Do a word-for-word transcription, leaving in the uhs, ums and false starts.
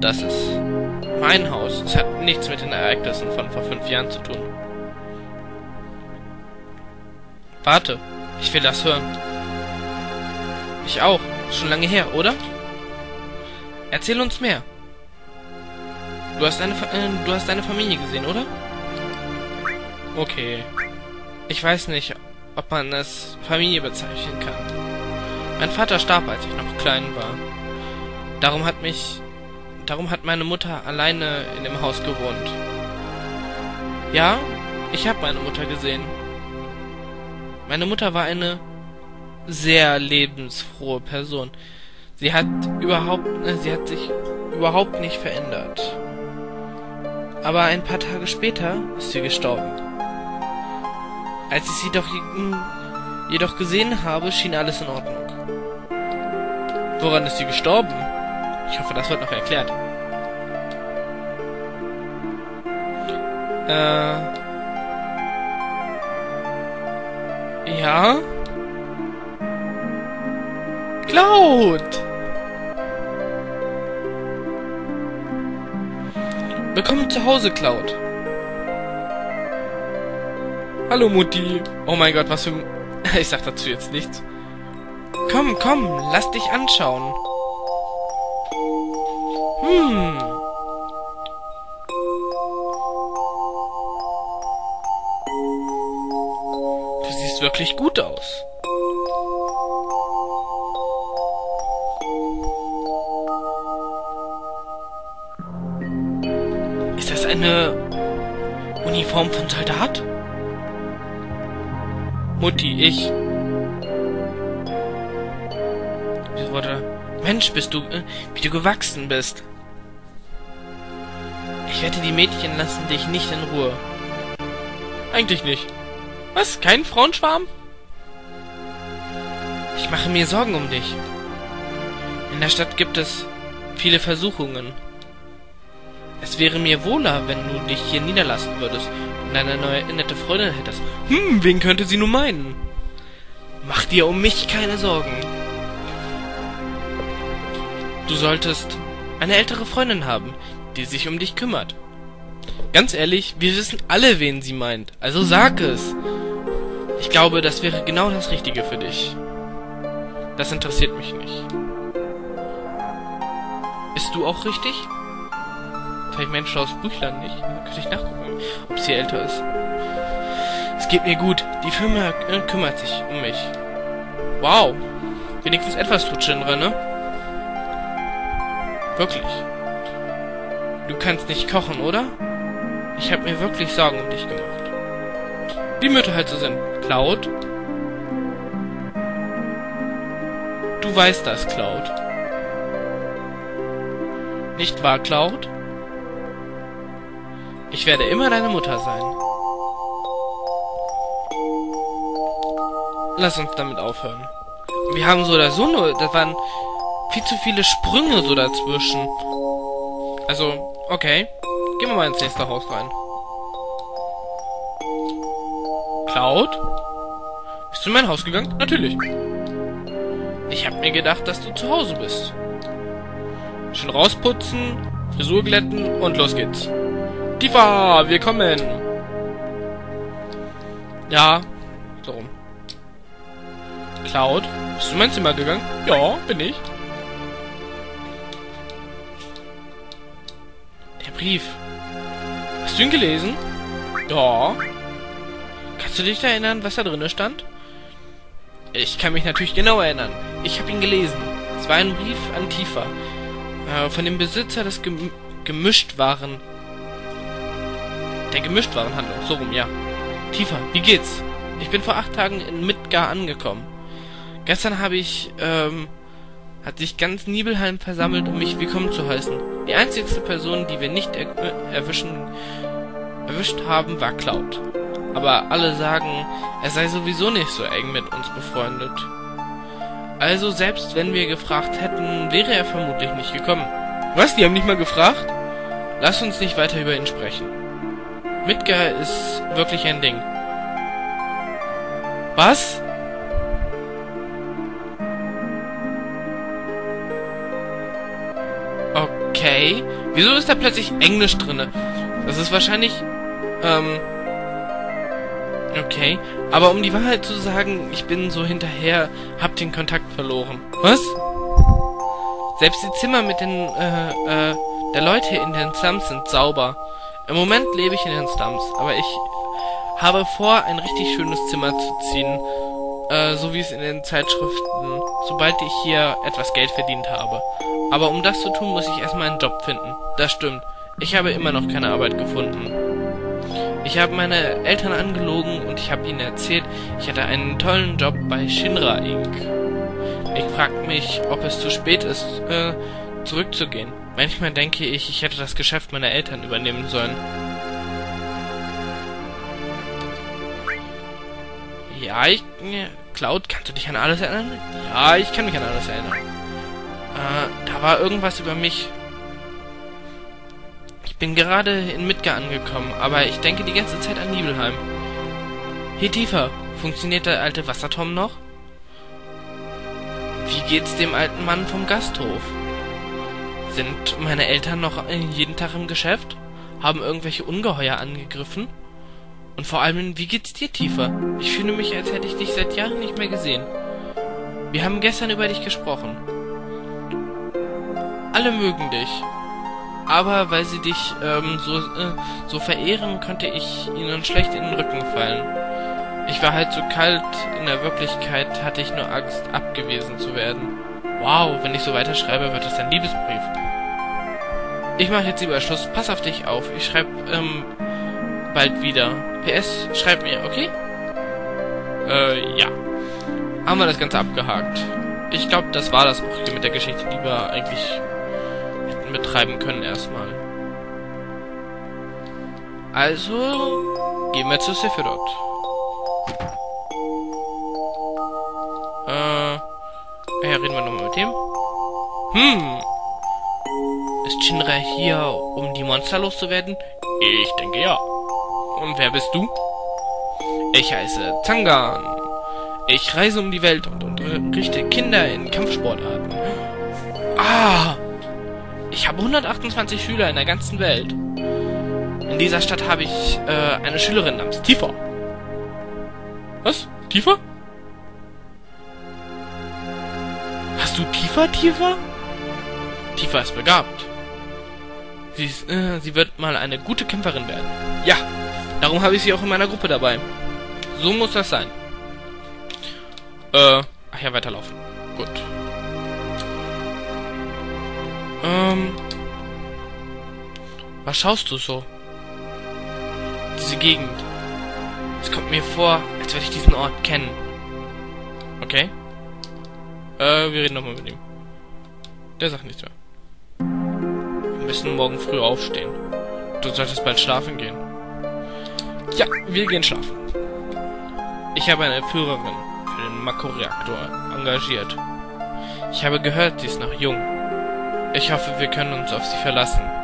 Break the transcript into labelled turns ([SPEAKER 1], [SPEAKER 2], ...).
[SPEAKER 1] das ist mein Haus. Es hat nichts mit den Ereignissen von vor fünf Jahren zu tun. Warte, ich will das hören. Ich auch. Schon lange her, oder? Erzähl uns mehr. Du hast deine, Fa äh, du hast deine Familie gesehen, oder? Okay. Ich weiß nicht, ob man es Familie bezeichnen kann. Mein Vater starb, als ich noch klein war. Darum hat mich... Darum hat meine Mutter alleine in dem Haus gewohnt. Ja, ich habe meine Mutter gesehen. Meine Mutter war eine sehr lebensfrohe Person. Sie hat überhaupt, sie hat sich überhaupt nicht verändert. Aber ein paar Tage später ist sie gestorben. Als ich sie doch jedoch gesehen habe, schien alles in Ordnung. Woran ist sie gestorben? Ich hoffe, das wird noch erklärt. Äh... Ja? Cloud! Willkommen zu Hause, Cloud. Hallo, Mutti. Oh mein Gott, was für... Ich sag dazu jetzt nichts. Komm, komm, lass dich anschauen. Hm. Du siehst wirklich gut aus. Ist das eine Uniform von Soldat? Mutti, ich... Wieso wurde... Mensch, bist du... Äh, wie du gewachsen bist. Ich wette, die Mädchen lassen dich nicht in Ruhe. Eigentlich nicht. Was? Kein Frauenschwarm? Ich mache mir Sorgen um dich. In der Stadt gibt es viele Versuchungen. Es wäre mir wohler, wenn du dich hier niederlassen würdest und eine neue nette Freundin hättest. Hm, wen könnte sie nun meinen? Mach dir um mich keine Sorgen. Du solltest eine ältere Freundin haben, die sich um dich kümmert. Ganz ehrlich, wir wissen alle, wen sie meint. Also sag es. Ich glaube, das wäre genau das Richtige für dich. Das interessiert mich nicht. Bist du auch richtig? Vielleicht mein schlaues Büchlein nicht. Dann könnte ich nachgucken, ob sie älter ist. Es geht mir gut. Die Firma äh, kümmert sich um mich. Wow. Wenigstens etwas tut Shinra, ne? Wirklich. Du kannst nicht kochen, oder? Ich habe mir wirklich Sorgen um dich gemacht. Wie Mütter halt so sind. Cloud? Du weißt das, Cloud. Nicht wahr, Cloud? Ich werde immer deine Mutter sein. Lass uns damit aufhören. Wir haben so oder so nur... Das waren viel zu viele Sprünge so dazwischen. Also, okay. Gehen wir mal ins nächste Haus rein. Cloud? Bist du in mein Haus gegangen? Natürlich. Ich hab mir gedacht, dass du zu Hause bist. Schön rausputzen, Frisur glätten und los geht's. Tifa, wir kommen. Ja, so rum. Cloud, bist du in mein Zimmer gegangen? Ja, bin ich. Der Brief. Hast du ihn gelesen? Ja. Kannst du dich da erinnern, was da drin stand? Ich kann mich natürlich genau erinnern. Ich habe ihn gelesen. Es war ein Brief an Tifa. Äh, von dem Besitzer des Gem Gemischtwaren... Der Gemischtwarenhandlung. So rum, ja. Tifa, wie geht's? Ich bin vor acht Tagen in Midgar angekommen. Gestern habe ich, ähm... hat sich ganz Nibelheim versammelt, um mich willkommen zu heißen. Die einzigste Person, die wir nicht er erwischen, erwischt haben, war Cloud. Aber alle sagen, er sei sowieso nicht so eng mit uns befreundet. Also selbst wenn wir gefragt hätten, wäre er vermutlich nicht gekommen. Was? Die haben nicht mal gefragt? Lass uns nicht weiter über ihn sprechen. Midgar ist wirklich ein Ding. Was? Okay. Wieso ist da plötzlich Englisch drinne? Das ist wahrscheinlich, ähm, okay. Aber um die Wahrheit zu sagen, ich bin so hinterher, hab den Kontakt verloren. Was? Selbst die Zimmer mit den, äh, äh, der Leute in den Slums sind sauber. Im Moment lebe ich in den Slums, aber ich habe vor, ein richtig schönes Zimmer zu ziehen, äh, so wie es in den Zeitschriften, sobald ich hier etwas Geld verdient habe. Aber um das zu tun, muss ich erstmal einen Job finden. Das stimmt. Ich habe immer noch keine Arbeit gefunden. Ich habe meine Eltern angelogen und ich habe ihnen erzählt, ich hatte einen tollen Job bei Shinra Incorporated. Ich frage mich, ob es zu spät ist, äh, zurückzugehen. Manchmal denke ich, ich hätte das Geschäft meiner Eltern übernehmen sollen. Ja, ich... Cloud, kannst du dich an alles erinnern? Ja, ich kann mich an alles erinnern. Äh, da war irgendwas über mich. Ich bin gerade in Midgar angekommen, aber ich denke die ganze Zeit an Nibelheim. Hey Tifa, funktioniert der alte Wasserturm noch? Wie geht's dem alten Mann vom Gasthof? Sind meine Eltern noch jeden Tag im Geschäft? Haben irgendwelche Ungeheuer angegriffen? Und vor allem, wie geht's dir, Tifa? Ich fühle mich, als hätte ich dich seit Jahren nicht mehr gesehen. Wir haben gestern über dich gesprochen. Alle mögen dich. Aber weil sie dich ähm, so, äh, so verehren, konnte ich ihnen schlecht in den Rücken fallen. Ich war halt so kalt, in der Wirklichkeit hatte ich nur Angst, abgewiesen zu werden. Wow, wenn ich so weiterschreibe, wird das ein Liebesbrief. Ich mache jetzt lieber Schluss, pass auf dich auf. Ich schreibe, ähm, bald wieder. P S, schreib mir, okay? Äh, ja. Haben wir das Ganze abgehakt. Ich glaube, das war das auch hier mit der Geschichte, die wir eigentlich hätten betreiben können erstmal. Also, gehen wir zu Sephiroth. Äh, ja, reden wir nochmal mit dem. Hm. Ist Shinra hier, um die Monster loszuwerden? Ich denke ja. Und wer bist du? Ich heiße Zangan. Ich reise um die Welt und unterrichte Kinder in Kampfsportarten. Ah! Ich habe hundertachtundzwanzig Schüler in der ganzen Welt. In dieser Stadt habe ich äh, eine Schülerin namens Tifa. Was? Tifa? Hast du Tifa, Tifa? Tifa ist begabt. Sie, ist, äh, sie wird mal eine gute Kämpferin werden. Ja, darum habe ich sie auch in meiner Gruppe dabei. So muss das sein. Äh, ach ja, weiterlaufen. Gut. Ähm, was schaust du so? Diese Gegend. Es kommt mir vor, als würde ich diesen Ort kennen. Okay. Äh, wir reden nochmal mit ihm. Der sagt nichts mehr. Wir müssen morgen früh aufstehen. Du solltest bald schlafen gehen. Ja, wir gehen schlafen. Ich habe eine Führerin für den Makro-Reaktor engagiert. Ich habe gehört, sie ist noch jung. Ich hoffe, wir können uns auf sie verlassen.